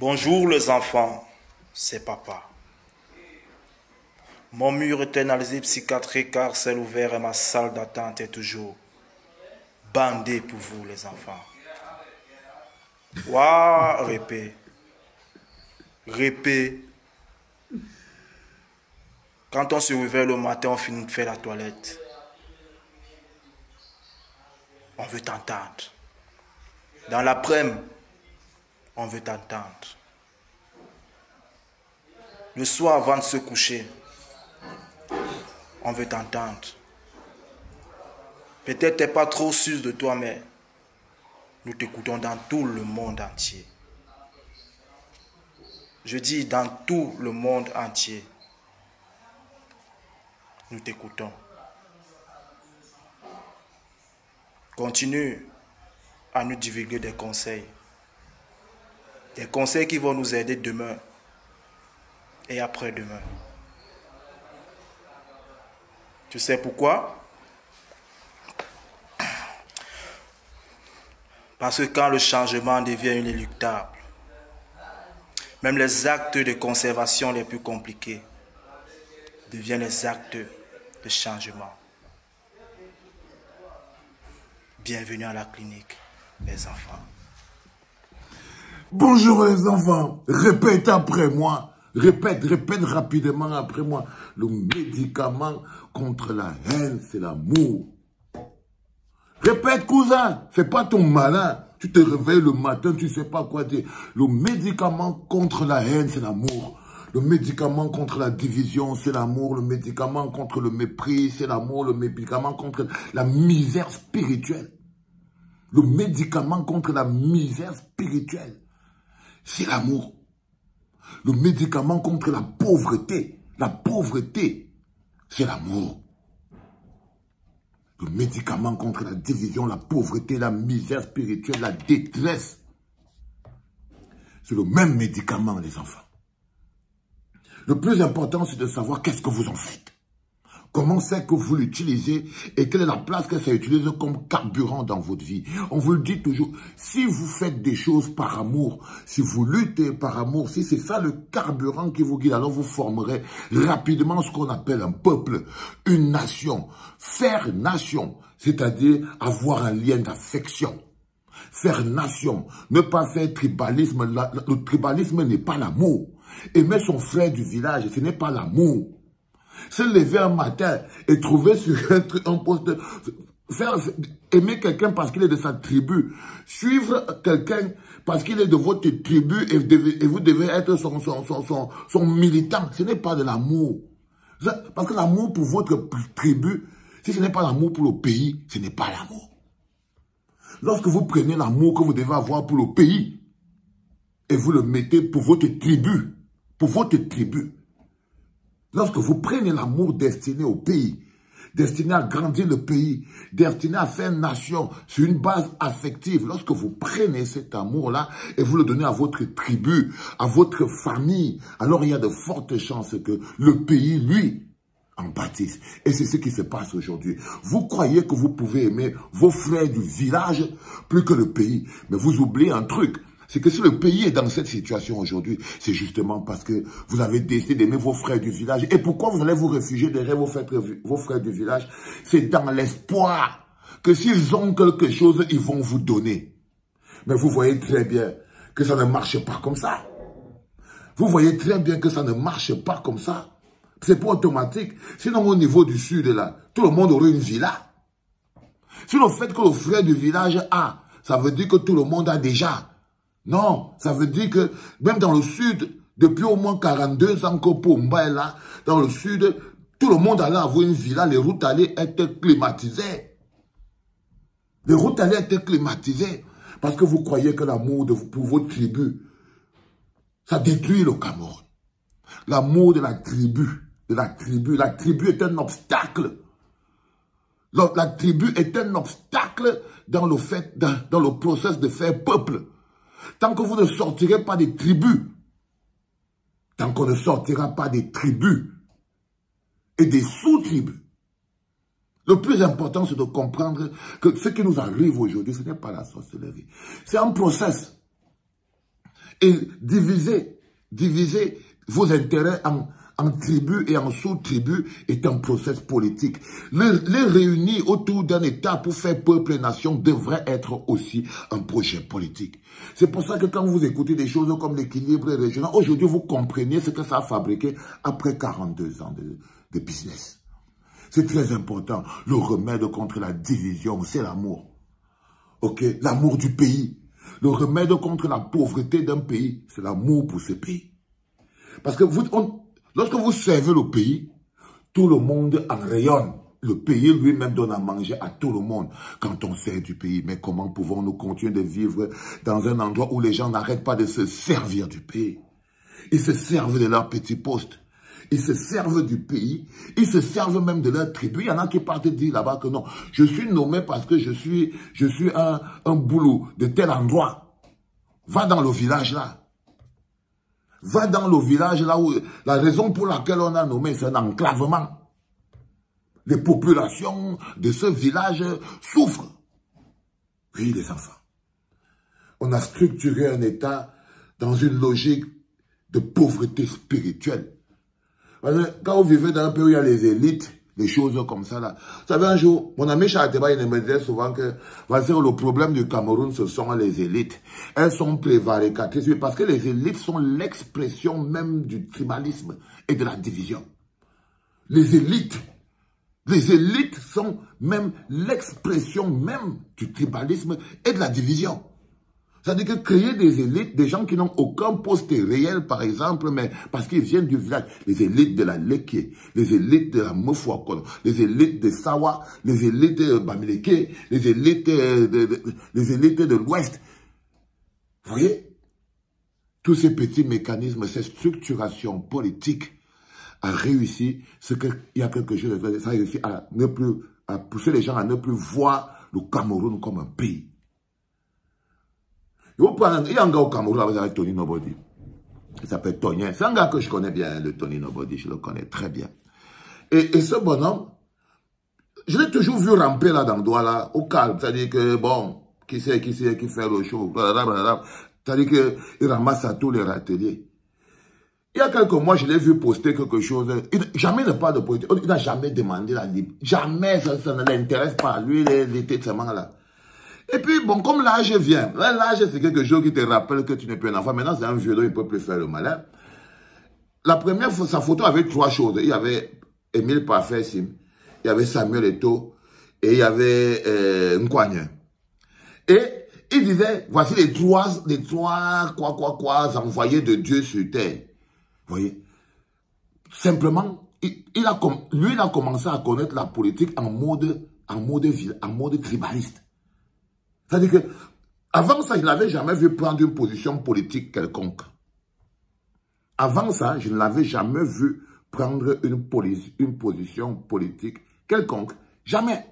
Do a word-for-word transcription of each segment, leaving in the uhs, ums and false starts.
Bonjour les enfants, c'est papa. Mon mur est analysé psychiatrique car c'est ouvert et ma salle d'attente est toujours bandée pour vous les enfants. Waouh, répé. Répé. Quand on se réveille le matin, on finit de faire la toilette. On veut t'entendre. Dans l'après-midi, on veut t'entendre. Le soir avant de se coucher, on veut t'entendre. Peut-être tu n'es pas trop sûr de toi, mais nous t'écoutons dans tout le monde entier. Je dis dans tout le monde entier. Nous t'écoutons. Continue à nous divulguer des conseils. Des conseils qui vont nous aider demain et après-demain. Tu sais pourquoi? Parce que quand le changement devient inéluctable, même les actes de conservation les plus compliqués deviennent les actes de changement. Bienvenue à la clinique, les enfants. Bonjour les enfants, répète après moi, répète, répète rapidement après moi. Le médicament contre la haine, c'est l'amour. Répète cousin, fais pas ton malin. Tu te réveilles le matin, tu sais pas quoi dire. Le médicament contre la haine, c'est l'amour. Le médicament contre la division, c'est l'amour. Le médicament contre le mépris, c'est l'amour. Le médicament contre la misère spirituelle. Le médicament contre la misère spirituelle, c'est l'amour. Le médicament contre la pauvreté, la pauvreté, c'est l'amour. Le médicament contre la division, la pauvreté, la misère spirituelle, la détresse, c'est le même médicament, les enfants. Le plus important, c'est de savoir qu'est-ce que vous en faites. Comment c'est que vous l'utilisez et quelle est la place que ça utilise comme carburant dans votre vie. On vous le dit toujours, si vous faites des choses par amour, si vous luttez par amour, si c'est ça le carburant qui vous guide, alors vous formerez rapidement ce qu'on appelle un peuple, une nation. Faire nation, c'est-à-dire avoir un lien d'affection. Faire nation, ne pas faire tribalisme. Le tribalisme n'est pas l'amour. Aimer son frère du village, ce n'est pas l'amour. Se lever un matin et trouver sur un, un poste, de, faire, aimer quelqu'un parce qu'il est de sa tribu, suivre quelqu'un parce qu'il est de votre tribu et, devez, et vous devez être son, son, son, son, son militant, ce n'est pas de l'amour. Parce que l'amour pour votre tribu, si ce n'est pas l'amour pour le pays, ce n'est pas l'amour. Lorsque vous prenez l'amour que vous devez avoir pour le pays et vous le mettez pour votre tribu, pour votre tribu, lorsque vous prenez l'amour destiné au pays, destiné à grandir le pays, destiné à faire nation sur une base affective, lorsque vous prenez cet amour-là et vous le donnez à votre tribu, à votre famille, alors il y a de fortes chances que le pays, lui, en bâtisse. Et c'est ce qui se passe aujourd'hui. Vous croyez que vous pouvez aimer vos frères du village plus que le pays, mais vous oubliez un truc. C'est que si le pays est dans cette situation aujourd'hui, c'est justement parce que vous avez décidé d'aimer vos frères du village. Et pourquoi vous allez vous réfugier derrière vos frères, vos frères du village? C'est dans l'espoir que s'ils ont quelque chose, ils vont vous donner. Mais vous voyez très bien que ça ne marche pas comme ça. Vous voyez très bien que ça ne marche pas comme ça. C'est pas automatique. Sinon, au niveau du sud, là, tout le monde aurait une villa. Si le fait que le frère du village a, ça veut dire que tout le monde a déjà. Non, ça veut dire que même dans le sud, depuis au moins quarante-deux ans que Pomba est là, dans le sud, tout le monde allait avoir une villa, les routes allaient être climatisées. Les routes allaient être climatisées. Parce que vous croyez que l'amour pour votre tribu, ça détruit le Cameroun. L'amour de la tribu, de la tribu, la tribu est un obstacle. La, la tribu est un obstacle dans le fait, dans, dans le processus de faire peuple. Tant que vous ne sortirez pas des tribus, tant qu'on ne sortira pas des tribus et des sous-tribus, le plus important, c'est de comprendre que ce qui nous arrive aujourd'hui, ce n'est pas la sorcellerie. C'est un process. Et diviser, diviser vos intérêts en, en tribus et en sous-tribus est un processus politique. Les, les réunir autour d'un État pour faire peuple et nation devrait être aussi un projet politique. C'est pour ça que quand vous écoutez des choses comme l'équilibre régional, aujourd'hui vous comprenez ce que ça a fabriqué après quarante-deux ans de, de business. C'est très important. Le remède contre la division, c'est l'amour. Ok, l'amour du pays. Le remède contre la pauvreté d'un pays, c'est l'amour pour ce pays. Parce que vous, on, lorsque vous servez le pays, tout le monde en rayonne. Le pays lui-même donne à manger à tout le monde quand on sert du pays. Mais comment pouvons-nous continuer de vivre dans un endroit où les gens n'arrêtent pas de se servir du pays? Ils se servent de leur petit poste. Ils se servent du pays, ils se servent même de leur tribu. Il y en a qui partent dire là-bas que non, je suis nommé parce que je suis, je suis un, un boulot de tel endroit. Va dans le village là. Va dans le village là où la raison pour laquelle on a nommé, c'est un enclavement. Les populations de ce village souffrent. Oui, les enfants. On a structuré un État dans une logique de pauvreté spirituelle. Quand vous vivez dans un pays où il y a les élites, des choses comme ça là. Vous savez, un jour, mon ami Chahateba, il me disait souvent que le problème du Cameroun, ce sont les élites. Elles sont prévaricatrices, parce que les élites sont l'expression même du tribalisme et de la division. Les élites, les élites sont même l'expression même du tribalisme et de la division. C'est-à-dire que créer des élites, des gens qui n'ont aucun poste réel, par exemple, mais parce qu'ils viennent du village, les élites de la Leké, les élites de la Mofouakon, les élites de Sawa, les élites de Bamileke, les élites de, de, de, les élites de l'Ouest. Vous voyez? Tous ces petits mécanismes, cette structuration politique a réussi, ce qu'il y a quelque chose de ça a réussi à ne plus, à pousser les gens à ne plus voir le Cameroun comme un pays. Il y a un gars au Cameroun avec Tony Nobody. Il s'appelle Tonien. C'est un gars que je connais bien, le Tony Nobody. Je le connais très bien. Et, et ce bonhomme, je l'ai toujours vu ramper là dans le doigt là, au calme. C'est-à-dire que, bon, qui c'est, qui c'est, qui fait le show. C'est-à-dire qu'il ramasse à tous les râteliers. Il y a quelques mois, je l'ai vu poster quelque chose. Il, jamais ne parle de politique. Il n'a jamais demandé la libre. Jamais, ça, ça ne l'intéresse pas. Lui, il était de ce là. Et puis, bon, comme l'âge vient, l'âge, c'est quelque chose qui te rappelle que tu n'es plus un enfant. Maintenant, c'est un vieux, il ne peut plus faire le malin. La première fois, sa photo avait trois choses. Il y avait Émile Parfait Sim, il y avait Samuel Eto'o, et il y avait euh, Nkwanyen. Et il disait, voici les trois, les trois, quoi, quoi, quoi, envoyés de Dieu sur terre. Vous voyez? Simplement, il, il a, lui, il a commencé à connaître la politique en mode, en mode, en mode tribaliste. C'est-à-dire que, avant ça, je n'avais jamais vu prendre une position politique quelconque. Avant ça, je ne l'avais jamais vu prendre une, une position politique quelconque. Jamais.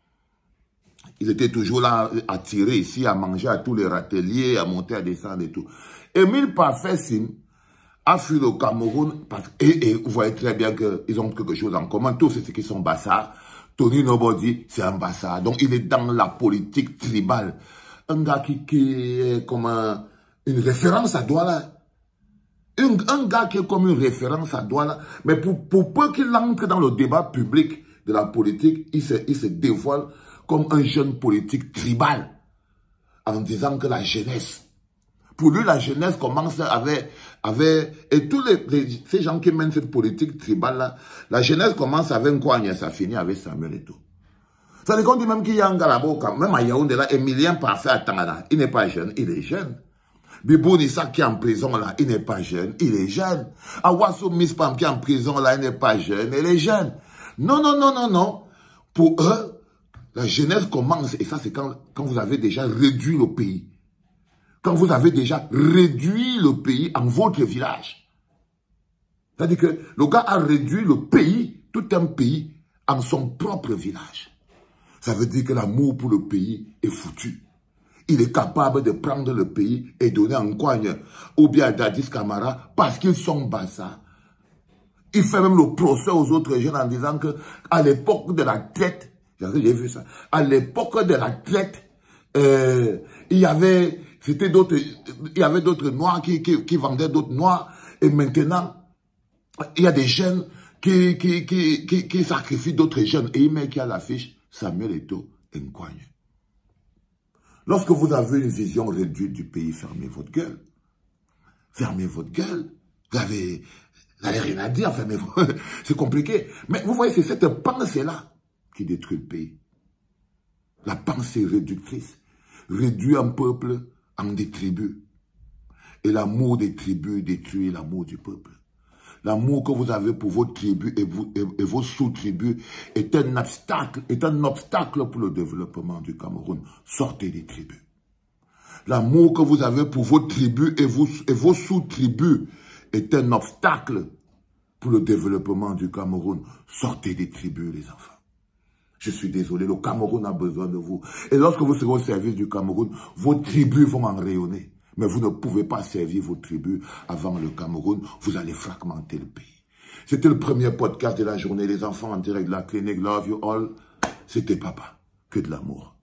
Ils étaient toujours là à tirer ici, à manger à tous les râteliers, à monter, à descendre et tout. Émile Parfait Sim a fui le Cameroun, parce, et, et vous voyez très bien qu'ils ont quelque chose en commun. Tous ceux qui sont bassards. Tony Nobody, c'est un bâtard. Donc, il est dans la politique tribale. Un gars qui, qui est comme un, une référence à Douala. Un, un gars qui est comme une référence à Douala. Mais pour, pour peu qu'il entre dans le débat public de la politique, il se, il se dévoile comme un jeune politique tribal. En disant que la jeunesse, pour lui, la jeunesse commence avec, avec et tous les, les, ces gens qui mènent cette politique tribale-là, la jeunesse commence avec Nkwanyen, ça finit avec Samuel Eto'o. Ça veut dire qu'on dit même qu'il y a un gars là-bas, même à Yaoundé là, Emilien Parfait à Tangana, il n'est pas jeune, il est jeune. Bibou Nissa qui est en prison là, il n'est pas jeune, il est jeune. Awasso Mispam qui est en prison là, il n'est pas jeune, il est jeune. Non, non, non, non, non. Pour eux, la jeunesse commence, et ça c'est quand, quand vous avez déjà réduit le pays. Quand vous avez déjà réduit le pays en votre village. C'est-à-dire que le gars a réduit le pays, tout un pays, en son propre village. Ça veut dire que l'amour pour le pays est foutu. Il est capable de prendre le pays et donner en Nkwanyen ou bien à Dadis Camara parce qu'ils sont bassards. Il fait même le procès aux autres jeunes en disant que à l'époque de la traite, j'ai vu ça, à l'époque de la traite, euh, il y avait C'était d'autres, il y avait d'autres noirs qui, qui, qui vendaient d'autres noirs. Et maintenant, il y a des jeunes qui, qui, qui, qui, qui sacrifient d'autres jeunes. Et il met qui a l'affiche Samuel Eto'o Nkwanye. Lorsque vous avez une vision réduite du pays, fermez votre gueule. Fermez votre gueule. Vous avez, vous avez rien à dire, fermez-vous. C'est compliqué. Mais vous voyez, c'est cette pensée-là qui détruit le pays. La pensée réductrice réduit un peuple en des tribus. Et l'amour des tribus détruit l'amour du peuple. L'amour que vous avez pour vos tribus et, vous, et, et vos sous-tribus est un obstacle, est un obstacle pour le développement du Cameroun. Sortez des tribus. L'amour que vous avez pour vos tribus et, vous, et vos sous-tribus est un obstacle pour le développement du Cameroun. Sortez des tribus, les enfants. Je suis désolé, le Cameroun a besoin de vous. Et lorsque vous serez au service du Cameroun, vos tribus vont en rayonner. Mais vous ne pouvez pas servir vos tribus avant le Cameroun. Vous allez fragmenter le pays. C'était le premier podcast de la journée. Les enfants en direct de la clinique. Love you all. C'était papa. Que de l'amour.